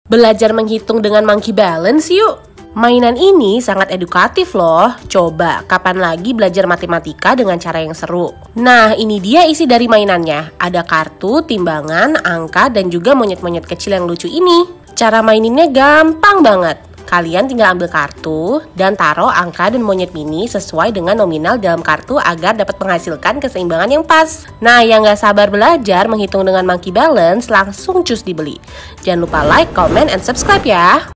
Belajar menghitung dengan Monkey Balance yuk! Mainan ini sangat edukatif loh. Coba, kapan lagi belajar matematika dengan cara yang seru? Nah, ini dia isi dari mainannya. Ada kartu, timbangan, angka, dan juga monyet-monyet kecil yang lucu ini. Cara maininnya gampang banget. Kalian tinggal ambil kartu dan taruh angka dan monyet mini sesuai dengan nominal dalam kartu agar dapat menghasilkan keseimbangan yang pas. Nah, yang gak sabar belajar menghitung dengan Monkey Balance langsung cus dibeli. Jangan lupa like, comment, and subscribe ya.